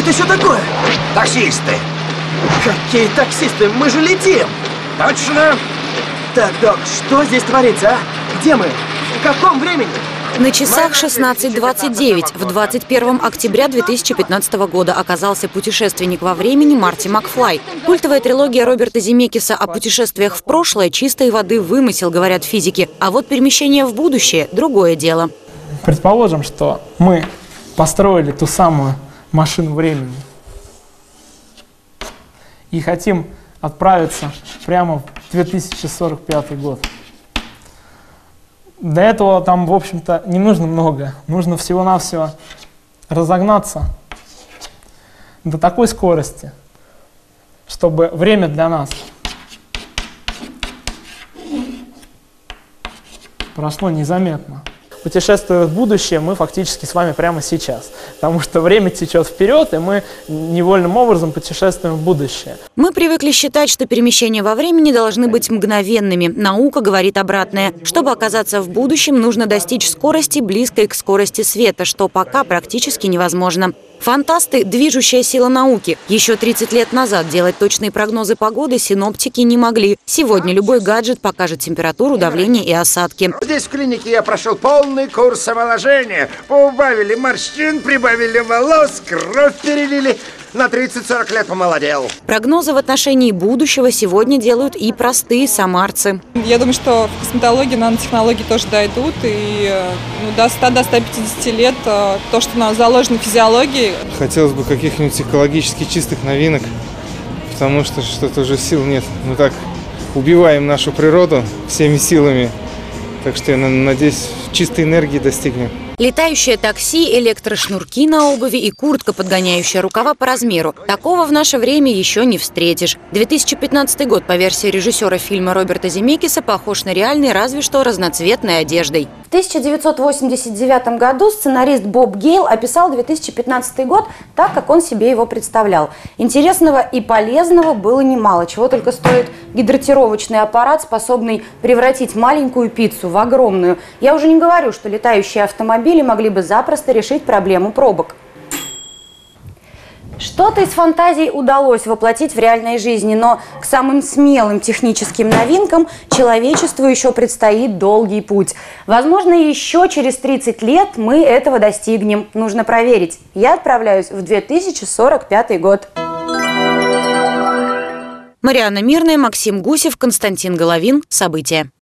это еще такое? Таксисты. Какие таксисты? Мы же летим! Точно? Так, док, что здесь творится, а? Где мы? В каком времени? На часах 16:29 в 21 октября 2015 года оказался путешественник во времени Марти Макфлай. Культовая трилогия Роберта Земекиса о путешествиях в прошлое чистой воды вымысел, говорят физики. А вот перемещение в будущее – другое дело. Предположим, что мы построили ту самую машину времени и хотим отправиться прямо в 2045 год. Для этого там, в общем-то, не нужно много. Нужно всего-навсего разогнаться до такой скорости, чтобы время для нас прошло незаметно. Путешествуя в будущее, мы фактически с вами прямо сейчас. Потому что время течет вперед, и мы невольным образом путешествуем в будущее. Мы привыкли считать, что перемещения во времени должны быть мгновенными. Наука говорит обратное. Чтобы оказаться в будущем, нужно достичь скорости, близкой к скорости света, что пока практически невозможно. Фантасты – движущая сила науки. Еще 30 лет назад делать точные прогнозы погоды синоптики не могли. Сегодня любой гаджет покажет температуру, давление и осадки. Здесь в клинике я прошел полный курс омоложения. Поубавили морщин, прибавили волос, кровь перелили. На 30-40 лет помолодел. Прогнозы в отношении будущего сегодня делают и простые самарцы. Я думаю, что в косметологии нанотехнологии тоже дойдут. И до 100-150 лет то, что нам заложено в физиологии. Хотелось бы каких-нибудь экологически чистых новинок, потому что что-то уже сил нет. Мы так убиваем нашу природу всеми силами. Так что я надеюсь, чистой энергии достигнем. Летающее такси, электрошнурки на обуви и куртка, подгоняющая рукава по размеру. Такого в наше время еще не встретишь. 2015 год по версии режиссера фильма Роберта Земекиса похож на реальный, разве что разноцветной одеждой. В 1989 году сценарист Боб Гейл описал 2015 год так, как он себе его представлял. Интересного и полезного было немало. Чего только стоит гидратировочный аппарат, способный превратить маленькую пиццу в огромную. Я уже не говорю, что летающие автомобили могли бы запросто решить проблему пробок. Что-то из фантазий удалось воплотить в реальной жизни, но к самым смелым техническим новинкам человечеству еще предстоит долгий путь. Возможно, еще через 30 лет мы этого достигнем. Нужно проверить. Я отправляюсь в 2045 год. Марианна Мирная, Максим Гусев, Константин Головин. События.